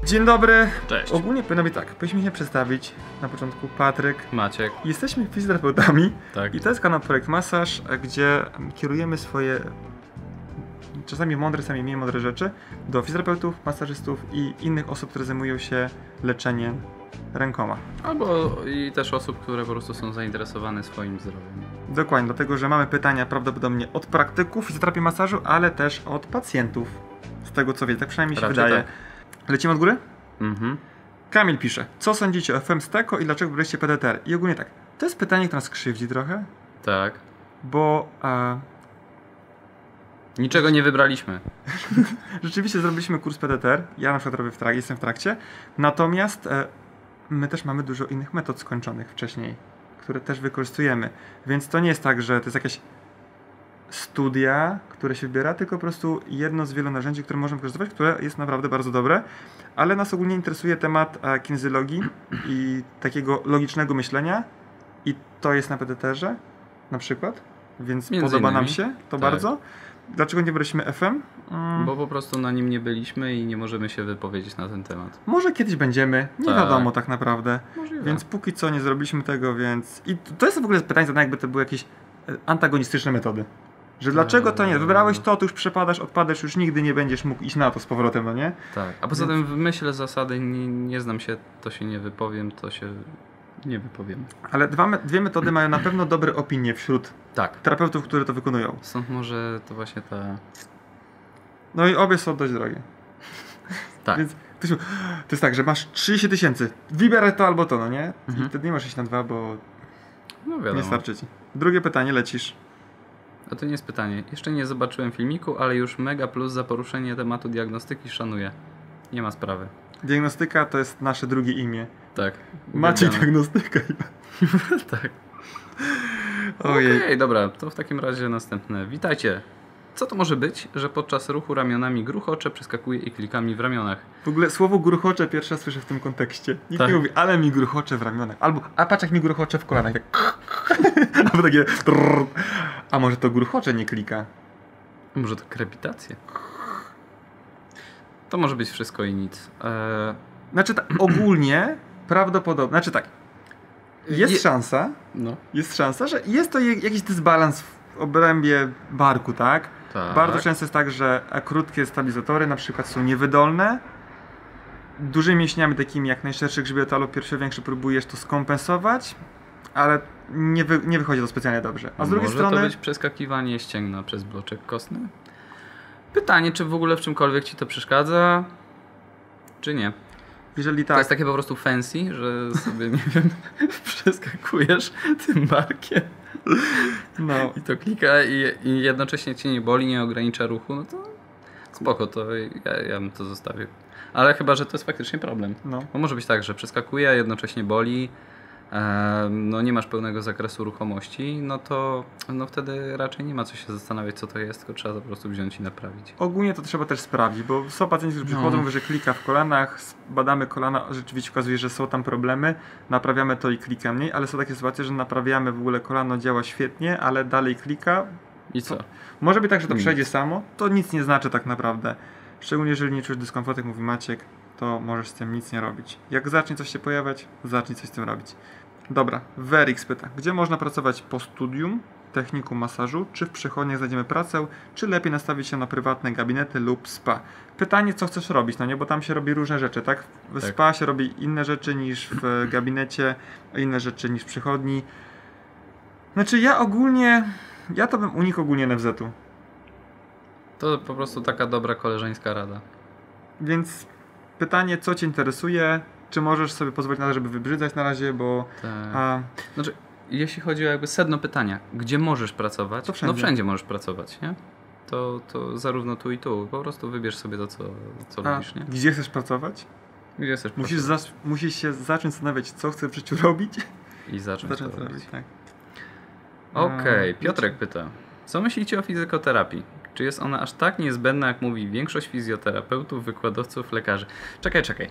Dzień dobry. Cześć. Ogólnie powinno być tak, powinniśmy się przedstawić. Na początku Patryk. Maciek. Jesteśmy fizjoterapeutami. Tak. I to jest kanał Projekt Masaż, gdzie kierujemy swoje czasami mądre, czasami mniej mądre rzeczy do fizjoterapeutów, masażystów i innych osób, które zajmują się leczeniem rękoma. Albo i też osób, które po prostu są zainteresowane swoim zdrowiem. Dokładnie, dlatego że mamy pytania prawdopodobnie od praktyków fizjoterapii masażu, ale też od pacjentów. Z tego co wiem, tak przynajmniej się Raczej wydaje. tak. Lecimy od góry? Mhm. Kamil pisze, co sądzicie o FM Steko i dlaczego wybraliście PDTR? I ogólnie tak, to jest pytanie, które nas krzywdzi trochę, Tak. bo Niczego nie wybraliśmy. rzeczywiście zrobiliśmy kurs PDTR, ja na przykład jestem w trakcie, natomiast my też mamy dużo innych metod skończonych wcześniej, które też wykorzystujemy, więc to nie jest tak, że to jest jakaś studia, które się wybiera, tylko po prostu jedno z wielu narzędzi, które możemy wykorzystywać, które jest naprawdę bardzo dobre, ale nas ogólnie interesuje temat kinezjologii i takiego logicznego myślenia i to jest na PDTR-ze na przykład, więc Między podoba nam innymi. się to Tak. bardzo. Dlaczego nie wybraliśmy FM? Bo po prostu na nim nie byliśmy i nie możemy się wypowiedzieć na ten temat. Może kiedyś będziemy, nie Tak. wiadomo tak naprawdę, Możliwe. więc póki co nie zrobiliśmy tego, więc... I to jest w ogóle pytanie zadane, jakby to były jakieś antagonistyczne metody. Że dlaczego to nie? Wybrałeś to, już przepadasz, odpadasz, już nigdy nie będziesz mógł iść na to z powrotem, no nie? Tak. A poza tym w myśl zasady nie znam się, to się nie wypowiem, to się nie wypowiem. Ale dwie metody mają na pewno dobre opinie wśród Tak. terapeutów, którzy to wykonują. Stąd może to właśnie ta... No i obie są dość drogie. Tak. Więc to jest tak, że masz 30 000, wybieraj to albo to, no nie? Mhm. I wtedy nie masz iść na dwa, bo No wiadomo. nie starczy ci. Drugie pytanie, lecisz. A to nie jest pytanie. Jeszcze nie zobaczyłem filmiku, ale już mega plus za poruszenie tematu diagnostyki szanuję. Nie ma sprawy. Diagnostyka to jest nasze drugie imię. Tak. Maciej Uwielbiamy. diagnostyka. Tak. Ojej. Okej, dobra, to w takim razie następne. Witajcie. Co to może być, że podczas ruchu ramionami gruchocze, przeskakuje i klikami w ramionach? W ogóle słowo gruchocze pierwszy raz słyszę w tym kontekście. Nikt Tak. nie mówi, ale mi gruchocze w ramionach. Albo, a patrz jak mi gruchocze w kolanach. Tak. Albo takie trrr. A może to gruchocze nie klika? Może to krepitacje? To może być wszystko i nic. Znaczy tak, ogólnie prawdopodobnie, znaczy tak, jest szansa, No. że jest to jakiś dysbalans w obrębie barku, tak? Tak. Bardzo często jest tak, że krótkie stabilizatory na przykład są niewydolne. Dużymi mięśniami takimi jak najszerszy grzbiet albo piersiowiększy próbujesz to skompensować, ale nie wychodzi to specjalnie dobrze. A z drugiej Może strony... to być przeskakiwanie ścięgna przez bloczek kostny? Pytanie, czy w ogóle w czymkolwiek ci to przeszkadza, czy nie? Jeżeli To tak, jest takie po prostu fancy, że sobie, nie wiem, przeskakujesz tym barkiem no, i to klika i jednocześnie cię nie boli, nie ogranicza ruchu, no to spoko, to ja bym to zostawił. Ale chyba, że to jest faktycznie problem. no. Bo może być tak, że przeskakuje, a jednocześnie boli, no nie masz pełnego zakresu ruchomości, no to no wtedy raczej nie ma co się zastanawiać, co to jest, tylko trzeba to po prostu wziąć i naprawić. Ogólnie to trzeba też sprawdzić, bo są pacjenci, którzy przychodzą, mówią, że klika w kolanach, badamy kolana, rzeczywiście okazuje, że są tam problemy, naprawiamy to i klika mniej, ale są takie sytuacje, że naprawiamy w ogóle kolano, działa świetnie, ale dalej klika. I co? Może być tak, że to Nic. przejdzie samo, to nic nie znaczy tak naprawdę. Szczególnie jeżeli nie czujesz dyskomfortu, jak mówi Maciek, to możesz z tym nic nie robić. Jak zacznie coś się pojawiać, zacznij coś z tym robić. Dobra, Werix pyta, gdzie można pracować po studium technikum masażu, czy w przychodniach znajdziemy pracę, czy lepiej nastawić się na prywatne gabinety lub spa? Pytanie, co chcesz robić, no nie, bo tam się robi różne rzeczy, tak? W Tak. spa się robi inne rzeczy niż w gabinecie, inne rzeczy niż w przychodni. Znaczy ja to bym unikł ogólnie NFZ-u. To po prostu taka dobra koleżeńska rada. Więc pytanie, co Cię interesuje? Czy możesz sobie pozwolić na to, żeby wybrzydzać na razie, bo... Tak. Znaczy, jeśli chodzi o jakby sedno pytania, gdzie możesz pracować? To wszędzie. No wszędzie możesz pracować, nie? To zarówno tu i tu. Po prostu wybierz sobie to, co lubisz, nie? Gdzie chcesz pracować? Gdzie chcesz Musisz się zacząć zastanawiać, co chcesz w życiu robić. i zacząć to robić. tak. Okej, Piotrek pyta. Co myślicie o fizykoterapii? Czy jest ona aż tak niezbędna, jak mówi większość fizjoterapeutów, wykładowców, lekarzy? Czekaj.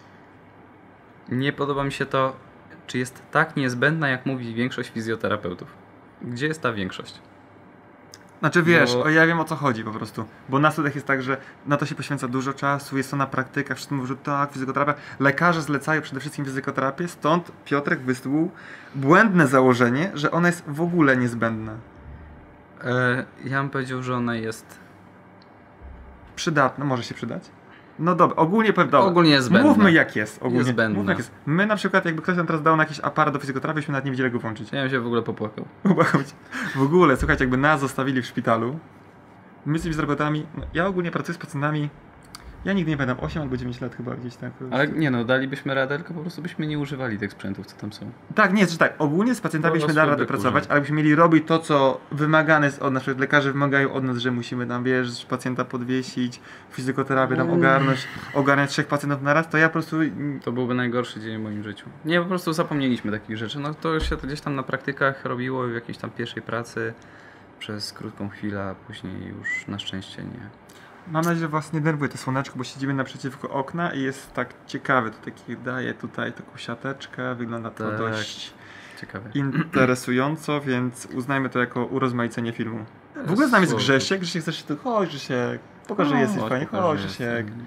Nie podoba mi się to, czy jest tak niezbędna, jak mówi większość fizjoterapeutów. Gdzie jest ta większość? Znaczy wiesz, Bo- ja wiem o co chodzi po prostu. Bo na studiach jest tak, że na to się poświęca dużo czasu, jest to na praktykach, wszyscy mówią, że tak, fizykoterapia. Lekarze zlecają przede wszystkim fizykoterapię, stąd Piotrek wysnuł błędne założenie, że ona jest w ogóle niezbędna. Ja bym powiedział, że ona jest Przydatna, może się przydać? No dobra, ogólnie powiem, dobra. ogólnie jest zbędna. Mówmy jak jest. Ogólnie. Jest zbędna. Mówmy jak jest. My na przykład, jakby ktoś nam teraz dał na jakiś aparat do fizjoterapii, byśmy nawet nie wiedzieli go włączyć. Ja bym się w ogóle popłakał. W ogóle, słuchajcie, jakby nas zostawili w szpitalu, my z fizjoterapeutami, no, ja ogólnie pracuję z pacjentami, ja nigdy nie pamiętam, 8 albo 9 lat chyba gdzieś tak. Ale nie no, dalibyśmy radę, tylko po prostu byśmy nie używali tych sprzętów, co tam są. Tak, nie, czy tak, ogólnie z pacjentami No, byśmy dali radę słabe pracować, kurze. ale byśmy mieli robić to, co wymagane jest od nas, na przykład lekarze wymagają od nas, że musimy tam, wiesz, pacjenta podwiesić, fizjoterapię tam ogarniać 3 pacjentów na raz, to ja po prostu... To byłby najgorszy dzień w moim życiu. Nie, po prostu zapomnieliśmy takich rzeczy. No to się to gdzieś tam na praktykach robiło w jakiejś tam pierwszej pracy przez krótką chwilę, a później już na szczęście nie. Mam nadzieję, że was nie denerwuje to słoneczko, bo siedzimy naprzeciwko okna i jest tak ciekawe, to taki daje tutaj taką siateczkę, wygląda to Tak. dość Ciekawe. interesująco, więc uznajmy to jako urozmaicenie filmu. W ogóle z nami jest Słowo. Grzesiek, Grzesiek chcesz się tu, chodź Grzesiek, pokaż, że jesteś fajnie, pokaż, chodź że Grzesiek. jestem.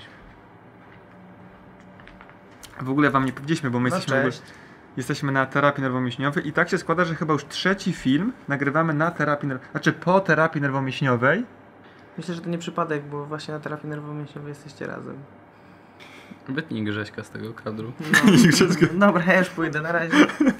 W ogóle wam nie powiedzieliśmy, bo my No jesteśmy, cześć. jesteśmy na terapii nerwomięśniowej i tak się składa, że chyba już 3. film nagrywamy na terapii, znaczy po terapii nerwomięśniowej. Myślę, że to nie przypadek, bo właśnie na terapii nerwowo-mięśniowej jesteście razem. Wytnij Grześka z tego kadru. No, dobra, ja już pójdę, na razie.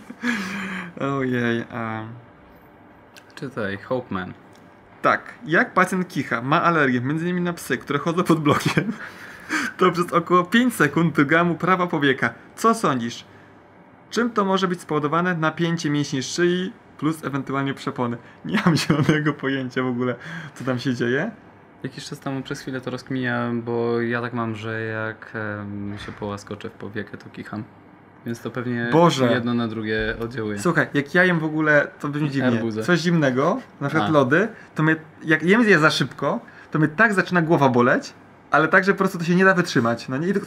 Ojej, Czytaj, Hopeman. tak, jak pacjent kicha, ma alergię, m.in. na psy, które chodzą pod blokiem, to przez około 5 sekund drga mu prawa powieka. Co sądzisz? Czym to może być spowodowane? Napięcie mięśni szyi plus ewentualnie przepony. Nie mam zielonego pojęcia w ogóle, co tam się dzieje. Jakiś czas temu przez chwilę to rozkminiałem, bo ja tak mam, że jak się połaskoczę w powiekę, to kicham. Więc to pewnie Boże. jedno na drugie oddziałuje. Słuchaj, jak ja jem w ogóle, to brzmi dziwnie, Arbuzę. coś zimnego, na przykład A. lody, to mnie, jak jem je za szybko, to mnie tak zaczyna głowa boleć, ale tak, że po prostu to się nie da wytrzymać, no nie? I, tak,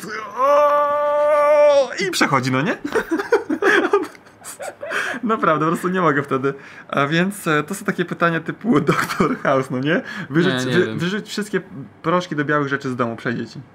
i przechodzi, no nie? Naprawdę, po prostu nie mogę wtedy. A więc to są takie pytania typu Dr. House, no nie? Wyrzuć, Nie wiem. wyrzuć wszystkie proszki do białych rzeczy z domu, przejdzie ci.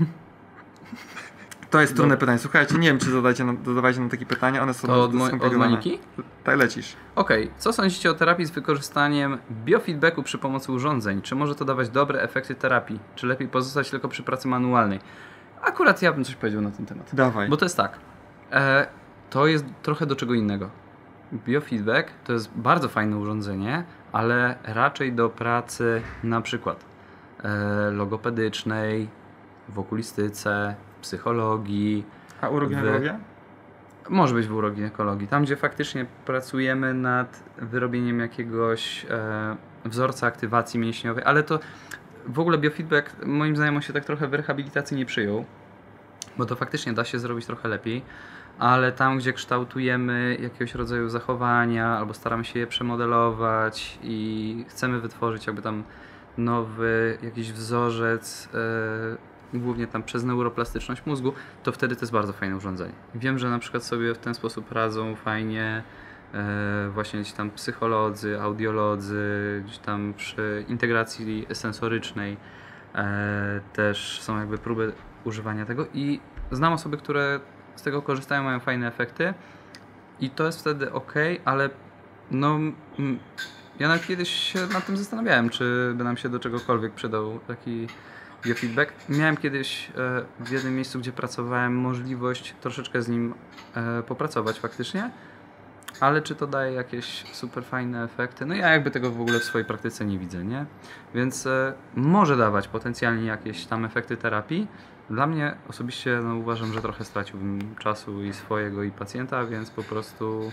To jest trudne pytanie. Słuchajcie, nie wiem, czy zadawajcie nam takie pytania, one są To od skomplikowane. Moniki? Tak lecisz. Okej, co sądzicie o terapii z wykorzystaniem biofeedbacku przy pomocy urządzeń? Czy może to dawać dobre efekty terapii? Czy lepiej pozostać tylko przy pracy manualnej? Akurat ja bym coś powiedział na ten temat. Dawaj. Bo to jest tak, to jest trochę do czego innego. Biofeedback to jest bardzo fajne urządzenie, ale raczej do pracy na przykład logopedycznej, w okulistyce, w psychologii. A uroginekologia? Może być w uroginekologii. Tam, gdzie faktycznie pracujemy nad wyrobieniem jakiegoś wzorca aktywacji mięśniowej, ale to w ogóle biofeedback moim zdaniem on się tak trochę w rehabilitacji nie przyjął, bo to faktycznie da się zrobić trochę lepiej, ale tam, gdzie kształtujemy jakiegoś rodzaju zachowania albo staramy się je przemodelować i chcemy wytworzyć jakby tam nowy jakiś wzorzec, głównie tam przez neuroplastyczność mózgu, to wtedy to jest bardzo fajne urządzenie. Wiem, że na przykład sobie w ten sposób radzą fajnie właśnie gdzieś tam psycholodzy, audiolodzy, gdzieś tam przy integracji sensorycznej też są jakby próby używania tego i znam osoby, które z tego korzystają, mają fajne efekty i to jest wtedy ok, ale no ja nawet kiedyś się nad tym zastanawiałem, czy by nam się do czegokolwiek przydał taki biofeedback. Miałem kiedyś w jednym miejscu, gdzie pracowałem, możliwość troszeczkę z nim popracować faktycznie, ale czy to daje jakieś super fajne efekty? No ja jakby tego w ogóle w swojej praktyce nie widzę, nie? Więc może dawać potencjalnie jakieś tam efekty terapii. Dla mnie osobiście no, uważam, że trochę straciłbym czasu i swojego i pacjenta, więc po prostu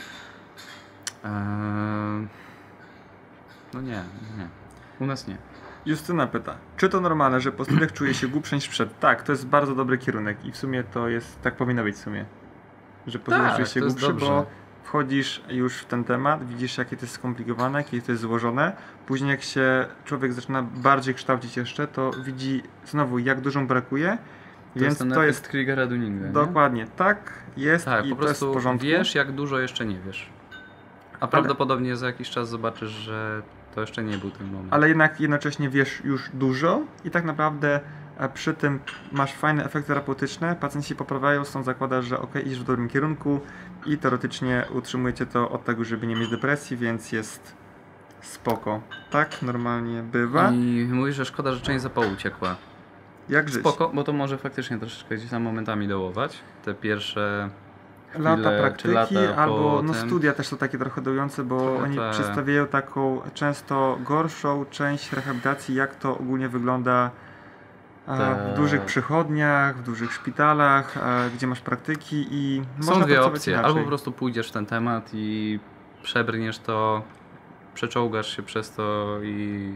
no nie. U nas nie. Justyna pyta, czy to normalne, że po studiach czuje się głupszy niż przed? Tak, to jest bardzo dobry kierunek i w sumie to jest, tak powinno być w sumie. Że po studiach Tak, czujesz się to jest głupszy, dobrze. bo wchodzisz już w ten temat, widzisz jakie to jest skomplikowane, jakie to jest złożone. Później jak się człowiek zaczyna bardziej kształcić jeszcze, to widzi znowu jak dużo mu brakuje. Więc ten to efekt jest Kriegera-Dunninga, nie? dokładnie tak jest Tak, i po to jest w prostu porządku. wiesz jak dużo jeszcze nie wiesz. A prawdopodobnie za jakiś czas zobaczysz, że to jeszcze nie był ten moment. Ale jednak jednocześnie wiesz już dużo i tak naprawdę przy tym masz fajne efekty terapeutyczne, pacjenci się poprawiają, stąd zakładasz, że idziesz w dobrym kierunku i teoretycznie utrzymujecie to od tego, żeby nie mieć depresji, więc jest spoko. Tak normalnie bywa. I mówisz, że szkoda, że część zapału uciekła. Jak żyć? Spoko, bo to może faktycznie troszeczkę gdzieś tam momentami dołować. Te pierwsze Lata chwile, praktyki czy lata albo po tym. studia też są takie trochę dołujące, bo Trochę oni tak. przedstawiają taką często gorszą część rehabilitacji, jak to ogólnie wygląda w dużych przychodniach, w dużych szpitalach, gdzie masz praktyki i Są można dwie pracować opcje. inaczej. Albo po prostu pójdziesz w ten temat i przebrniesz to, przeczołgasz się przez to i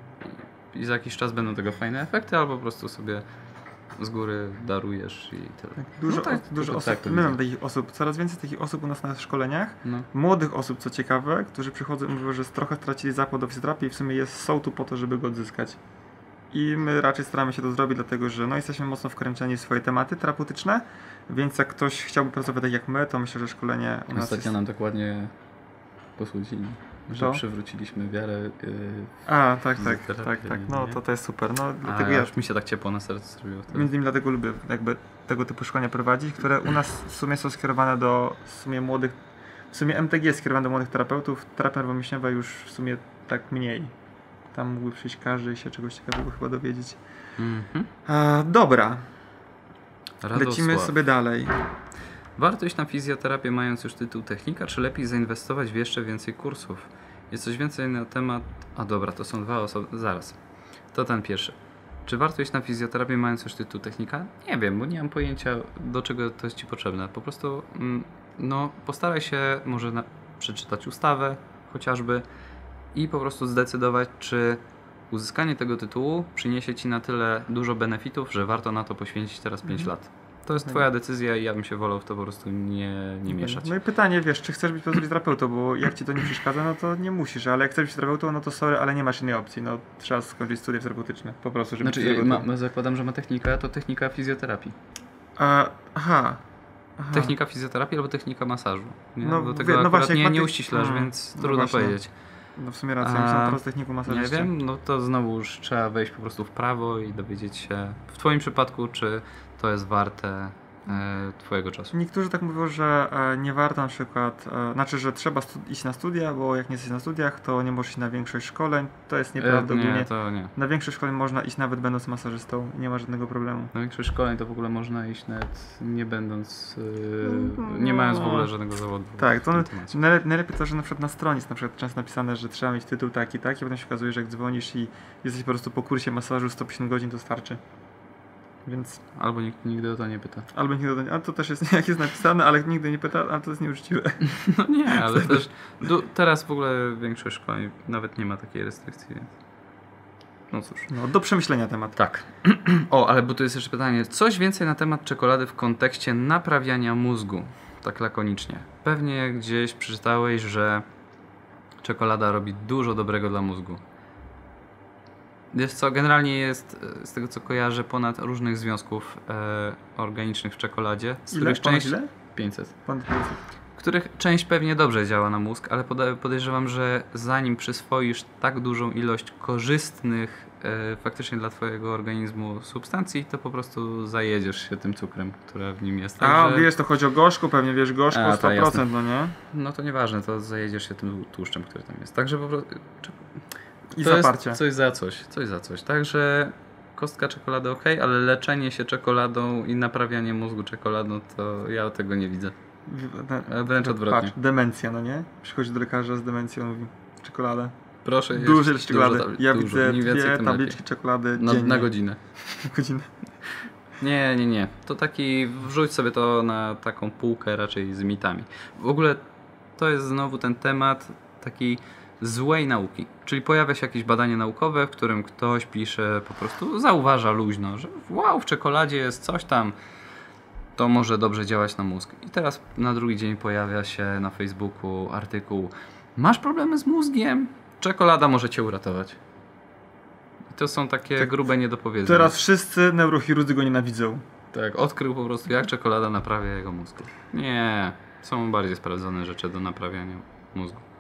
za jakiś czas będą tego fajne efekty, albo po prostu sobie z góry darujesz i tyle. Tak, dużo, dużo tak osób, to my widzę. mamy takich osób, coraz więcej takich osób u nas na szkoleniach, No. młodych osób, co ciekawe, którzy przychodzą i mówią, że trochę stracili zapał do fizjoterapii i w sumie są tu po to, żeby go odzyskać. I my raczej staramy się to zrobić, dlatego że jesteśmy mocno wkręceni w swoje tematy terapeutyczne, więc jak ktoś chciałby pracować tak jak my, to myślę, że szkolenie u nas Ostatnio jest... nam tak ładnie posłudzili, że To? przywróciliśmy wiarę. Tak, fizjoterapię, no nie? to jest super, no dlatego Aż mi się tak ciepło na serce zrobiło wtedy. między innymi dlatego lubię jakby tego typu szkolenia prowadzić, które u nas w sumie są skierowane do młodych, w sumie MTG jest skierowane do młodych terapeutów, terapia nerwomięśniowa już w sumie tak mniej. Tam mógłby przyjść każdy i się czegoś ciekawego chyba dowiedzieć. Mhm. Dobra, Radosław. lecimy sobie dalej. Warto iść na fizjoterapię mając już tytuł technika, czy lepiej zainwestować w jeszcze więcej kursów? Jest coś więcej na temat... A dobra, to są dwa osoby... Zaraz. To ten pierwszy. Czy warto iść na fizjoterapię mając już tytuł technika? Nie wiem, bo nie mam pojęcia, do czego to jest Ci potrzebne. Po prostu postaraj się może przeczytać ustawę chociażby i po prostu zdecydować, czy uzyskanie tego tytułu przyniesie Ci na tyle dużo benefitów, że warto na to poświęcić teraz 5 lat. To jest Twoja decyzja i ja bym się wolał w to po prostu nie mieszać. No i pytanie, wiesz, czy chcesz być fizjoterapeutą, bo jak ci to nie przeszkadza, no to nie musisz, ale jak chcesz być terapeutą, no to sorry, ale nie masz innej opcji, no trzeba skończyć studia terapeutyczne, po prostu, żeby być fizjoterapeutą. Zakładam, że ma technika, to technika fizjoterapii. Aha. Technika fizjoterapii albo technika masażu. Nie? No, Do tego no właśnie, nie uściślasz, więc no trudno właśnie. powiedzieć. No w sumie racja, myślałem teraz techniku Nie masażysty. wiem, no to znowu już trzeba wejść po prostu w prawo i dowiedzieć się w Twoim przypadku, czy to jest warte Twojego czasu. Niektórzy tak mówią, że nie warto na przykład, znaczy, że trzeba iść na studia, bo jak nie jesteś na studiach, to nie możesz iść na większość szkoleń. To jest nieprawda ogólnie. Nie, to nie. Na większość szkoleń można iść nawet będąc masażystą i nie ma żadnego problemu. Na większość szkoleń to w ogóle można iść nawet nie będąc, nie mając w ogóle żadnego zawodu. Tak, to w tym temacie. najlepiej to, że na przykład na stronie jest na przykład często napisane, że trzeba mieć tytuł taki, i potem się okazuje, że jak dzwonisz i jesteś po prostu po kursie masażu 150 godzin, to starczy. Więc Albo nikt nigdy o to nie pyta. albo nigdy do... A to też jest jak jest napisane, ale nigdy nie pyta, a to jest nieuczciwe. No nie, ale też teraz w ogóle większość szkoleń nawet nie ma takiej restrykcji, więc no cóż. No, do przemyślenia temat. Tak. Ale bo tu jest jeszcze pytanie. Coś więcej na temat czekolady w kontekście naprawiania mózgu. Tak lakonicznie. Pewnie gdzieś przeczytałeś, że czekolada robi dużo dobrego dla mózgu. Wiesz co, generalnie jest, z tego co kojarzę, ponad różnych związków organicznych w czekoladzie. Z Ile? których Ponad część... ile? 500. Ponad 500. Których część pewnie dobrze działa na mózg, ale podejrzewam, że zanim przyswoisz tak dużą ilość korzystnych faktycznie dla Twojego organizmu substancji, to po prostu zajedziesz się tym cukrem, który w nim jest. Także... wiesz, to chodzi o gorzku, pewnie wiesz, gorzku 100%, jasne. no nie? No to nieważne, to zajedziesz się tym tłuszczem, który tam jest. Także po prostu... I to zaparcie. jest coś za coś. Także kostka czekolady ok, ale leczenie się czekoladą i naprawianie mózgu czekoladą, to ja tego nie widzę. Wręcz odwrotnie. Patrz, demencja, no nie? Przychodzi do lekarza z demencją, mówi czekolada. Proszę jeść Dużo ilość czekolady. Ja dużo. widzę Im więcej, 2 tym tabliczki lepiej. czekolady dziennie. Na godzinę. Na godzinę. Nie. To taki, wrzuć sobie to na taką półkę raczej z mitami. W ogóle to jest znowu ten temat takiej złej nauki. Czyli pojawia się jakieś badanie naukowe, w którym ktoś pisze, po prostu zauważa luźno, że wow, w czekoladzie jest coś tam, to może dobrze działać na mózg. I teraz na drugi dzień pojawia się na Facebooku artykuł: masz problemy z mózgiem? Czekolada może cię uratować. I to są takie Tak. grube niedopowiedzenia. Teraz wszyscy neurochirurdzy go nienawidzą. Tak, odkrył po prostu, jak czekolada naprawia jego mózg. Nie, są bardziej sprawdzone rzeczy do naprawiania mózgu.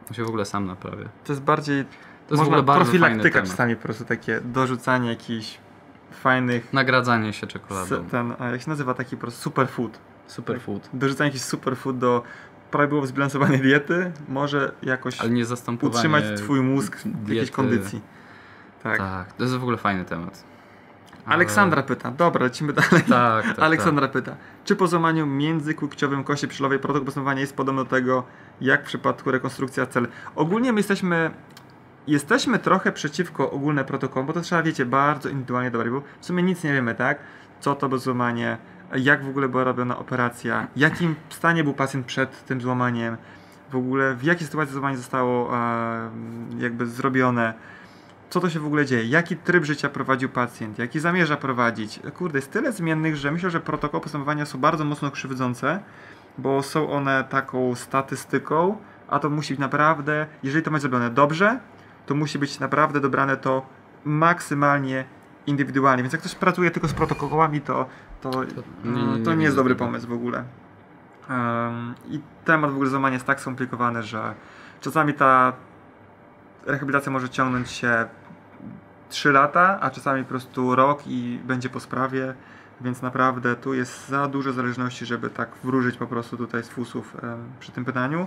On się w ogóle sam naprawia. To jest bardziej... To jest w ogóle bardzo fajny profilaktyka temat. czasami po prostu takie dorzucanie jakichś fajnych... Nagradzanie się czekoladą. Jak się nazywa taki po prostu superfood. Superfood. Dorzucanie jakiś superfood do prawidłowo zbilansowanej diety może jakoś Ale nie zastępowanie utrzymać twój mózg w jakiejś diety. kondycji. Tak. Tak, to jest w ogóle fajny temat. Ale- Aleksandra pyta. Dobra, lecimy dalej. Tak. Aleksandra pyta. Czy po złamaniu międzykłykciowym kości przylowej protokół postępowania jest podobny do tego, jak w przypadku rekonstrukcji ACL? Ogólnie my jesteśmy trochę przeciwko ogólne protokołom, bo to trzeba, wiecie, bardzo indywidualnie dobrać, bo w sumie nic nie wiemy, tak? Co to było złamanie, jak w ogóle była robiona operacja, w jakim stanie był pacjent przed tym złamaniem, w ogóle w jakiej sytuacji złamanie zostało jakby zrobione, co to się w ogóle dzieje, jaki tryb życia prowadził pacjent, jaki zamierza prowadzić. Kurde, jest tyle zmiennych, że myślę, że protokoły postępowania są bardzo mocno krzywdzące, bo są one taką statystyką, a to musi być naprawdę, jeżeli to ma być zrobione dobrze, to musi być naprawdę dobrane to maksymalnie indywidualnie. Więc jak ktoś pracuje tylko z protokołami, to nie jest dobry pomysł w ogóle. I temat w ogóle złamania jest tak skomplikowany, że czasami ta rehabilitacja może ciągnąć się 3 lata, a czasami po prostu rok i będzie po sprawie, więc naprawdę tu jest za dużo zależności, żeby tak wróżyć po prostu tutaj z fusów przy tym pytaniu.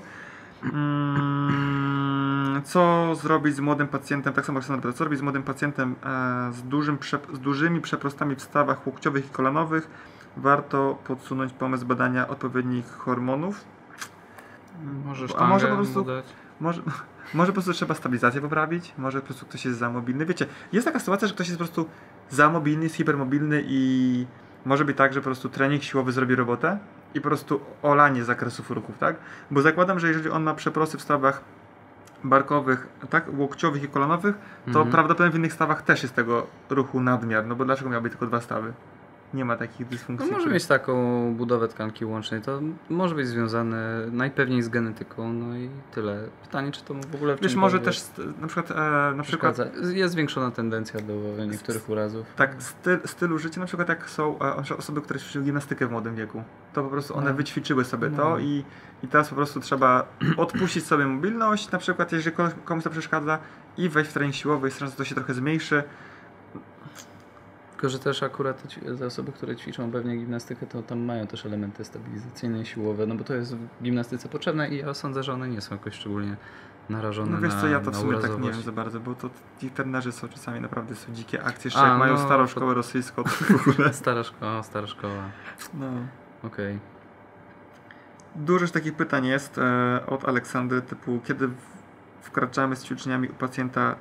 Co zrobić z młodym pacjentem, tak samo Aleksandra pyta, co zrobić z młodym pacjentem z dużymi przeprostami w stawach łokciowych i kolanowych? Warto podsunąć pomysł badania odpowiednich hormonów. A może po prostu może po prostu trzeba stabilizację poprawić, może po prostu ktoś jest za mobilny. Wiecie, jest taka sytuacja, że ktoś jest po prostu za mobilny, jest hipermobilny i może być tak, że po prostu trening siłowy zrobi robotę i po prostu olanie zakresów ruchów, tak? Bo zakładam, że jeżeli on ma przeprosty w stawach barkowych, tak, łokciowych i kolanowych, to prawdopodobnie w innych stawach też jest tego ruchu nadmiar, no bo dlaczego miałby tylko 2 stawy? Nie ma takich dysfunkcji. No może mieć taką budowę tkanki łącznej, to może być związane najpewniej z genetyką, no i tyle. Pytanie, czy to w ogóle w Wiesz, czymkolwiek może też na przykład jest zwiększona tendencja do niektórych urazów. tak, stylu życia, na przykład jak są osoby, które ćwiczyły gimnastykę w młodym wieku, to po prostu one wyćwiczyły sobie to i teraz po prostu trzeba odpuścić sobie mobilność, na przykład jeżeli komuś to przeszkadza i wejść w trening siłowy, jest szansa, że to się trochę zmniejszy. Tylko, że też akurat te osoby, które ćwiczą pewnie gimnastykę, to tam mają też elementy stabilizacyjne i siłowe, no bo to jest w gimnastyce potrzebne i ja sądzę, że one nie są jakoś szczególnie narażone na No wiesz co, ja to w sumie tak nie urazowość. wiem za bardzo, bo to ci trenerzy są czasami naprawdę są dzikie akcje, jeszcze jak mają starą szkołę rosyjską, to w ogóle... Stara szkoła. No. Okej. Dużo takich pytań jest od Aleksandry, typu kiedy wkraczamy z ćwiczeniami u pacjenta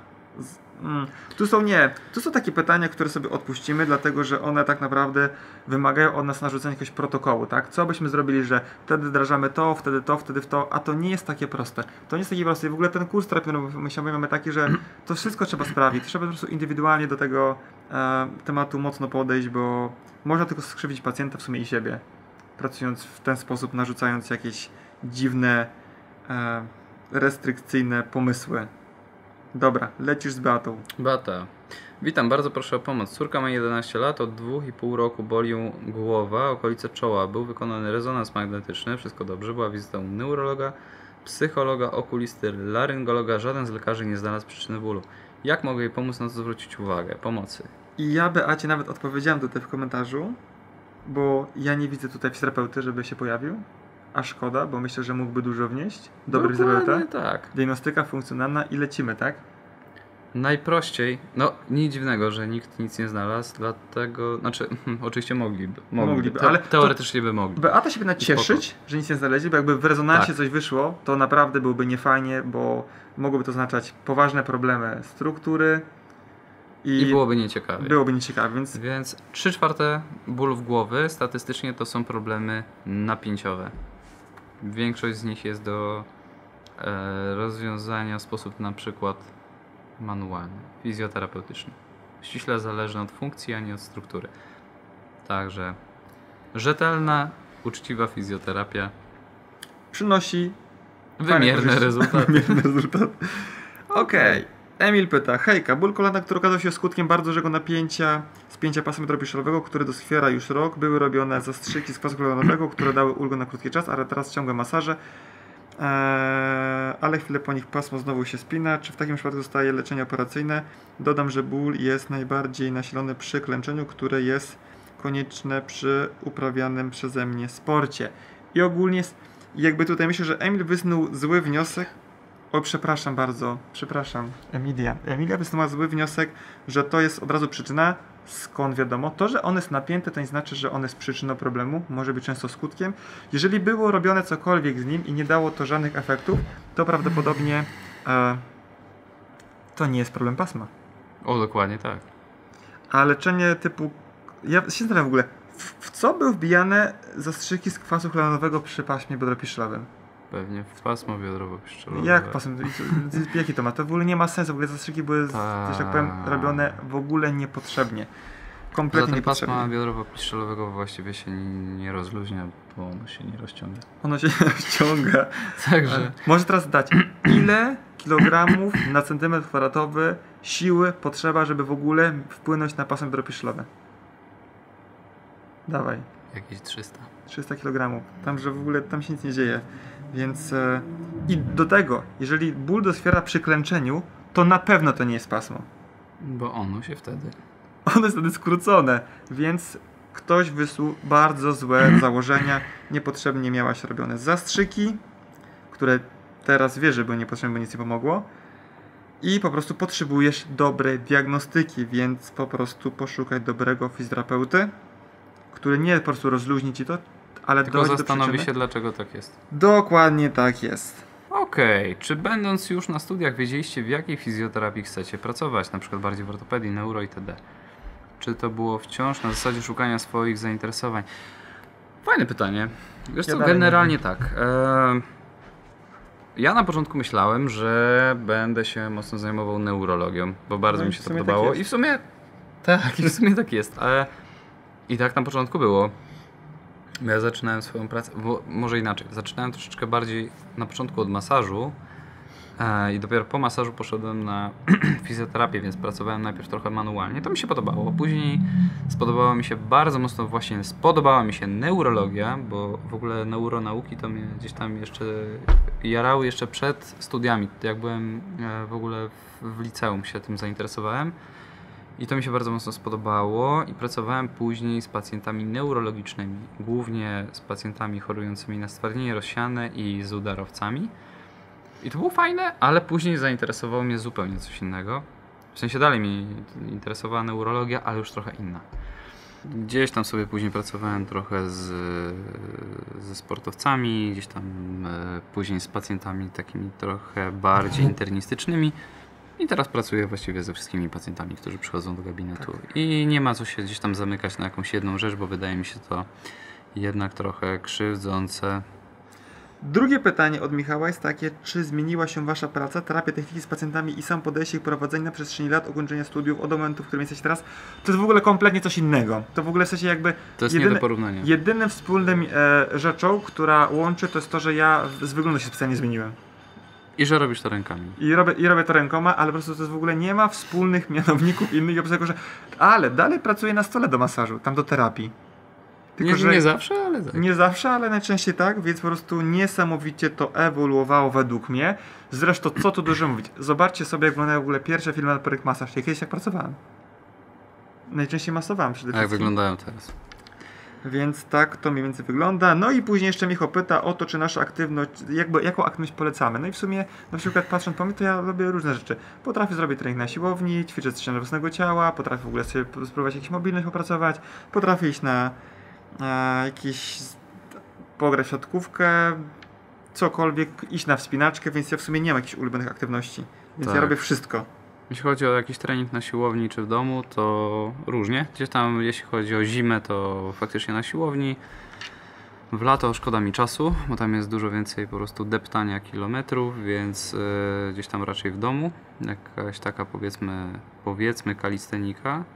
Tu są takie pytania, które sobie odpuścimy, dlatego że one tak naprawdę wymagają od nas narzucenia jakiegoś protokołu, tak? Co byśmy zrobili, że wtedy wdrażamy to, wtedy w to, a to nie jest takie proste. To nie jest takie proste i w ogóle ten kurs terapii myślowej mamy taki, że to wszystko trzeba sprawdzić. Trzeba po prostu indywidualnie do tego tematu mocno podejść, bo można tylko skrzywdzić pacjenta w sumie i siebie, pracując w ten sposób, narzucając jakieś dziwne, restrykcyjne pomysły. Dobra, lecisz z Beatą. Beata. Witam, bardzo proszę o pomoc. Córka ma 11 lat, od 2,5 roku boli ją głowa, okolice czoła. Był wykonany rezonans magnetyczny, wszystko dobrze. Była wizyta u neurologa, psychologa, okulisty, laryngologa. Żaden z lekarzy nie znalazł przyczyny bólu. Jak mogę jej pomóc, na co zwrócić uwagę? Pomocy. I ja Beacie nawet odpowiedziałem tutaj w komentarzu, bo ja nie widzę tutaj fizjoterapeuty, żeby się pojawił. A szkoda, bo myślę, że mógłby dużo wnieść. Dobry fizjoterapeuta. Tak. Diagnostyka funkcjonalna i lecimy, tak? Najprościej, no nic dziwnego, że nikt nic nie znalazł, dlatego, znaczy, oczywiście mogliby, ale teoretycznie by mogli. Beata się powinna cieszyć, że nic nie znaleźli, bo jakby w rezonansie coś wyszło, to naprawdę byłoby niefajnie, bo mogłoby to oznaczać poważne problemy struktury i byłoby nieciekawie. Więc 3/4 bólów głowy statystycznie to są problemy napięciowe. Większość z nich jest do rozwiązania w sposób na przykład manualny, fizjoterapeutyczny. Ściśle zależny od funkcji, a nie od struktury. Także rzetelna, uczciwa fizjoterapia przynosi wymierny rezultat. Okej. Emil pyta, hejka, ból kolana, który okazał się skutkiem bardzo dużego napięcia, spięcia pasem drobiszczowego, który doskwiera już rok. Były robione zastrzyki z pasu kolanowego, które dały ulgę na krótki czas, ale teraz ciągłe masaże. Ale chwilę po nich pasmo znowu się spina. Czy w takim przypadku zostaje leczenie operacyjne? Dodam, że ból jest najbardziej nasilony przy klęczeniu, które jest konieczne przy uprawianym przeze mnie sporcie. I ogólnie jakby tutaj myślę, że Emil wysnuł zły wniosek. O, przepraszam bardzo, przepraszam, Emilia. Emilia wysnuła zły wniosek, że to jest od razu przyczyna. Skąd wiadomo? To, że on jest napięty, to nie znaczy, że on jest przyczyną problemu. Może być często skutkiem. Jeżeli było robione cokolwiek z nim i nie dało to żadnych efektów, to prawdopodobnie to nie jest problem pasma. O, dokładnie tak. A leczenie typu... Ja się zastanawiam w ogóle, w co były wbijane zastrzyki z kwasu chloranowego przy paśmie biodropiszczelowym? Pewnie w pasmo biodrowo-piszczelowe. Jak pasem? Jaki to ma? To w ogóle nie ma sensu. W ogóle zastrzyki były, że tak powiem, robione w ogóle niepotrzebnie. Kompletnie niepotrzebnie. Pasma biodrowo-piszczelowego właściwie się nie rozluźnia, bo ono się nie rozciąga. Ono się rozciąga. Także... Może teraz dać, ile kilogramów na centymetr kwadratowy siły potrzeba, żeby w ogóle wpłynąć na pasmo biodropiszczelowe? Dawaj. Jakieś 300. 300 kg. Tam, że w ogóle tam się nic nie dzieje. Więc i do tego, jeżeli ból doskwiera przy klęczeniu, to na pewno to nie jest pasmo. Bo ono się wtedy... Ono jest wtedy skrócone, więc ktoś wysłał bardzo złe założenia. Niepotrzebnie miałaś robione zastrzyki, które teraz wiesz, że były niepotrzebne, bo nic nie pomogło. I po prostu potrzebujesz dobrej diagnostyki, więc po prostu poszukaj dobrego fizjoterapeuty, który nie po prostu rozluźni ci to, ale tylko zastanowi się, dlaczego tak jest. Dokładnie tak jest. Okej, czy będąc już na studiach wiedzieliście, w jakiej fizjoterapii chcecie pracować, na przykład bardziej w ortopedii, neuro itd.? Czy to było wciąż na zasadzie szukania swoich zainteresowań? Fajne pytanie. Wiesz co, generalnie tak. Ja na początku myślałem, że będę się mocno zajmował neurologią, bo bardzo mi się to podobało. Tak I w sumie tak jest, ale i tak na początku było. Ja zaczynałem swoją pracę, bo może inaczej, zaczynałem troszeczkę bardziej na początku od masażu i dopiero po masażu poszedłem na fizjoterapię, więc pracowałem najpierw trochę manualnie. To mi się podobało. Później spodobała mi się bardzo mocno spodobała mi się neurologia, bo w ogóle neuronauki to mnie gdzieś tam jeszcze jarały jeszcze przed studiami. Jak byłem w ogóle w liceum się tym zainteresowałem. I to mi się bardzo mocno spodobało i pracowałem później z pacjentami neurologicznymi, głównie z pacjentami chorującymi na stwardnienie rozsiane i z udarowcami. I to było fajne, ale później zainteresowało mnie zupełnie coś innego. W sensie dalej mnie interesowała neurologia, ale już trochę inna. Gdzieś tam sobie później pracowałem trochę ze sportowcami, gdzieś tam później z pacjentami takimi trochę bardziej internistycznymi. I teraz pracuję właściwie ze wszystkimi pacjentami, którzy przychodzą do gabinetu. Tak. I nie ma co się gdzieś tam zamykać na jakąś jedną rzecz, bo wydaje mi się to jednak trochę krzywdzące. Drugie pytanie od Michała jest takie, czy zmieniła się wasza praca, terapia techniki z pacjentami i sam podejście ich prowadzenia na przestrzeni lat ukończenia studiów od momentu, w którym jesteście teraz? To jest w ogóle kompletnie coś innego. To w ogóle w sensie jakby... To jest nie do porównania. Jedynym wspólnym rzeczą, która łączy, to jest to, że ja z wyglądu się specjalnie zmieniłem. I że robisz to rękami. I robię to rękoma, ale po prostu to jest w ogóle nie ma wspólnych mianowników innych, oprócz tego, że ale dalej pracuję na stole do masażu, tam do terapii. Tylko, nie zawsze, ale tak. Nie zawsze, ale najczęściej tak, więc po prostu niesamowicie to ewoluowało według mnie. Zresztą co tu dużo mówić. Zobaczcie sobie, jak wyglądają w ogóle pierwsze filmy na projekt masaż. Ja kiedyś tak pracowałem. Najczęściej masowałem przede wszystkim. Jak wyglądają teraz? Więc tak to mniej więcej wygląda. No i później jeszcze Michał pyta o to, czy nasza aktywność, jaką aktywność polecamy. No i w sumie, na przykład patrząc po mnie, to ja robię różne rzeczy. Potrafię zrobić trening na siłowni, ćwiczyć ścianę własnego ciała, potrafię w ogóle sobie spróbować jakąś mobilność popracować, potrafię iść na pograć w siatkówkę, cokolwiek, iść na wspinaczkę, więc ja w sumie nie mam jakichś ulubionych aktywności. Więc tak. Ja robię wszystko. Jeśli chodzi o jakiś trening na siłowni czy w domu, to różnie. Gdzieś tam, jeśli chodzi o zimę, to faktycznie na siłowni. W lato szkoda mi czasu, bo tam jest dużo więcej po prostu deptania kilometrów, więc gdzieś tam raczej w domu. Jakaś taka powiedzmy kalistenika.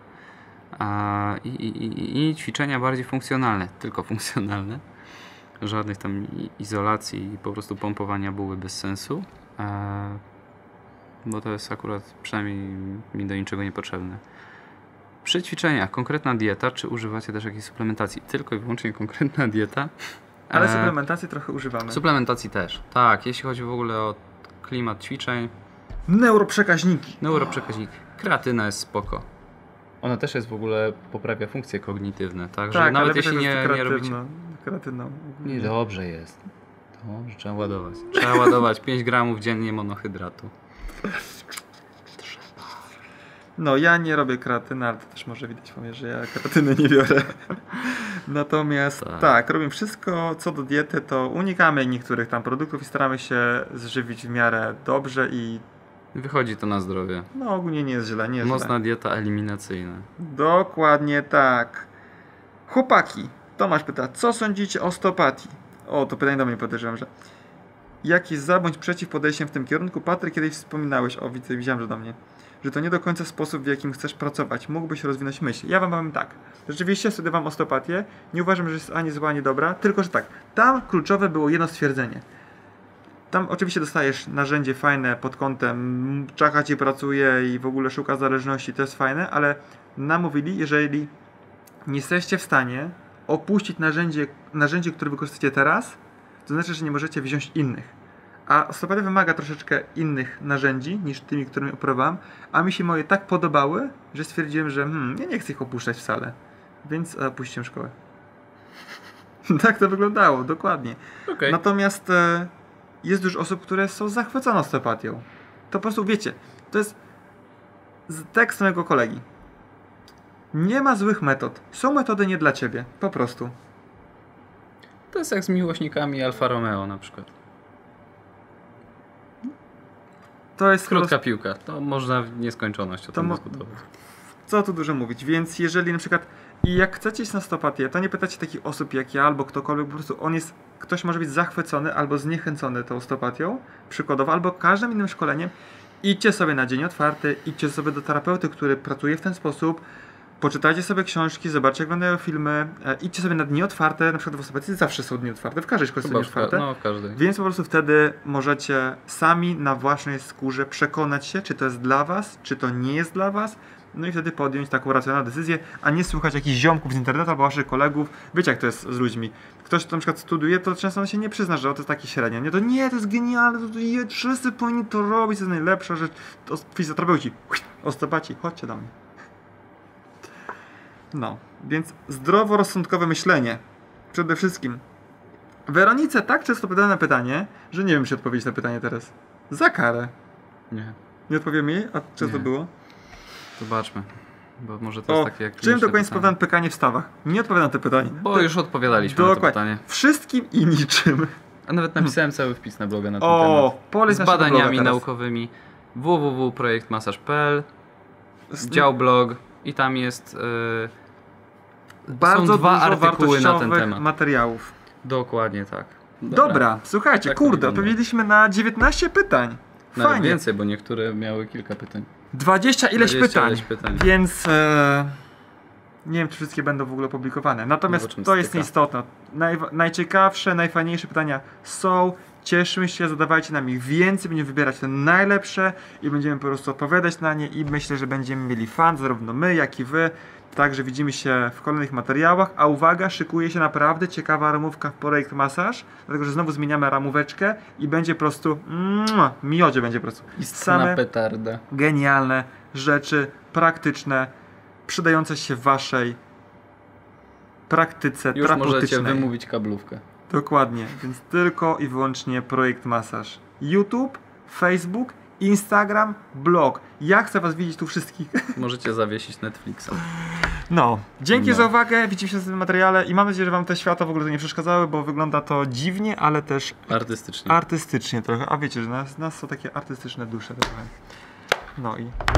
I ćwiczenia bardziej funkcjonalne, tylko funkcjonalne. Żadnych tam izolacji i po prostu pompowania były bez sensu. Bo to jest akurat przynajmniej mi do niczego niepotrzebne. Przy ćwiczeniach konkretna dieta, czy używacie też jakiejś suplementacji? Tylko i wyłącznie konkretna dieta Ale suplementacji trochę używamy. Suplementacji też. Tak, jeśli chodzi w ogóle o klimat ćwiczeń. Neuroprzekaźniki. Neuroprzekaźnik. Kreatyna jest spoko. Ona też jest w ogóle, poprawia funkcje kognitywne, tak? Że Tak, nawet ale jeśli wiesz, nie jest robicie... kreatyną. Nie, dobrze jest. Dobrze, trzeba ładować. Trzeba ładować 5 gramów dziennie monohydratu. No, ja nie robię kreatyny, ale to też może widać po mnie, że ja kreatyny nie biorę. Natomiast tak, robimy wszystko co do diety, to unikamy niektórych tam produktów i staramy się zżywić w miarę dobrze i Wychodzi to na zdrowie. no ogólnie nie jest źle, nie jest Mocna źle. dieta eliminacyjna. Dokładnie tak. Chłopaki, Tomasz pyta, co sądzicie o osteopatii? O, to pytanie do mnie, podejrzewam, że jaki za bądź przeciw podejściem w tym kierunku? Patryk, kiedyś wspominałeś, o widziałem, że do mnie, że to nie do końca sposób, w jakim chcesz pracować. Mógłbyś rozwinąć myśl. Ja wam powiem tak. Rzeczywiście studiowałem osteopatię. Nie uważam, że jest ani zła, ani dobra. Tylko, że tak. Tam kluczowe było jedno stwierdzenie. Tam oczywiście dostajesz narzędzie fajne pod kątem czacha ci pracuje i w ogóle szuka zależności. To jest fajne, ale nam mówili, jeżeli nie jesteście w stanie opuścić narzędzie, które wykorzystacie teraz, to znaczy, że nie możecie wziąć innych. A osteopatia wymaga troszeczkę innych narzędzi niż tymi, którymi operowałem, a mi się moje tak podobały, że stwierdziłem, że ja nie chcę ich opuszczać wcale. Więc opuściłem szkołę. Tak to wyglądało, dokładnie. Okay. Natomiast jest dużo osób, które są zachwycone osteopatią. To po prostu wiecie, to jest tekst mojego kolegi. Nie ma złych metod. Są metody nie dla ciebie. Po prostu. To jest jak z miłośnikami Alfa Romeo na przykład. To jest krótka piłka. To można w nieskończoność o tym dyskutować. Co tu dużo mówić. Więc jeżeli na przykład i jak chcecie iść na osteopatię, to nie pytacie takich osób jak ja albo ktokolwiek, po prostu ktoś może być zachwycony albo zniechęcony tą osteopatią, przykładowo, albo każdym innym szkoleniem. Idźcie sobie na dzień otwarty, idźcie sobie do terapeuty, który pracuje w ten sposób, poczytajcie sobie książki, zobaczcie jak wyglądają filmy, idźcie sobie na dni otwarte, na przykład w osteopatii zawsze są dni otwarte, w każdej szkole są dni otwarte, no, w każdej. Więc po prostu wtedy możecie sami na własnej skórze przekonać się, czy to jest dla was, czy to nie jest dla was, no i wtedy podjąć taką racjonalną decyzję, a nie słuchać jakichś ziomków z internetu albo waszych kolegów. Wiecie jak to jest z ludźmi. Ktoś, kto na przykład studiuje, to często on się nie przyzna, że to jest taki średnio. Nie, to jest genialne, wszyscy powinni to robić, to jest najlepsza rzecz. To fizjoterapeuci, osteopaci, chodźcie do mnie. No, więc zdroworozsądkowe myślenie. Przede wszystkim. Weronice tak często pytałem na pytanie, że nie wiem, czy odpowiedzieć na pytanie teraz. Za karę. Nie. Nie odpowiem jej? A co to było? Zobaczmy. Bo może to jest takie jak... Czym dokładnie sprawdzam pykanie w stawach? Nie odpowiadam na te pytanie. Bo już odpowiadaliśmy na to pytanie. Wszystkim i niczym. A nawet napisałem cały wpis na bloga na ten temat. Z badaniami naukowymi. www.projektmasaż.pl Dział blog i tam jest... bardzo są 2 dużo artykuły na ten temat. Materiałów. Dokładnie tak. Dobra, słuchajcie, tak kurde, odpowiedzieliśmy na 19 pytań. Fajnie. Nawet więcej, bo niektóre miały kilka pytań. 20 ileś pytań. Więc nie wiem, czy wszystkie będą w ogóle publikowane. Natomiast to jest nieistotne. Najciekawsze, najfajniejsze pytania są. Cieszmy się, zadawajcie nam ich więcej, będziemy wybierać te najlepsze i będziemy po prostu odpowiadać na nie i myślę, że będziemy mieli fan, zarówno my, jak i wy. Także widzimy się w kolejnych materiałach, a uwaga, szykuje się naprawdę ciekawa ramówka w Projekt Masaż, dlatego że znowu zmieniamy ramóweczkę i będzie po prostu miodzie będzie po prostu. Same petarda. Genialne rzeczy, praktyczne, przydające się w waszej praktyce już terapeutycznej. Możecie wymówić kablówkę. Dokładnie, więc tylko i wyłącznie Projekt Masaż. YouTube, Facebook, Instagram, blog. Ja chcę was widzieć tu wszystkich. Możecie zawiesić Netflixa. No, dzięki za uwagę, widzimy się w tym materiale i mam nadzieję, że wam te światła w ogóle to nie przeszkadzały, bo wygląda to dziwnie, ale też artystycznie. Artystycznie trochę, a wiecie, że nas są takie artystyczne dusze trochę. No i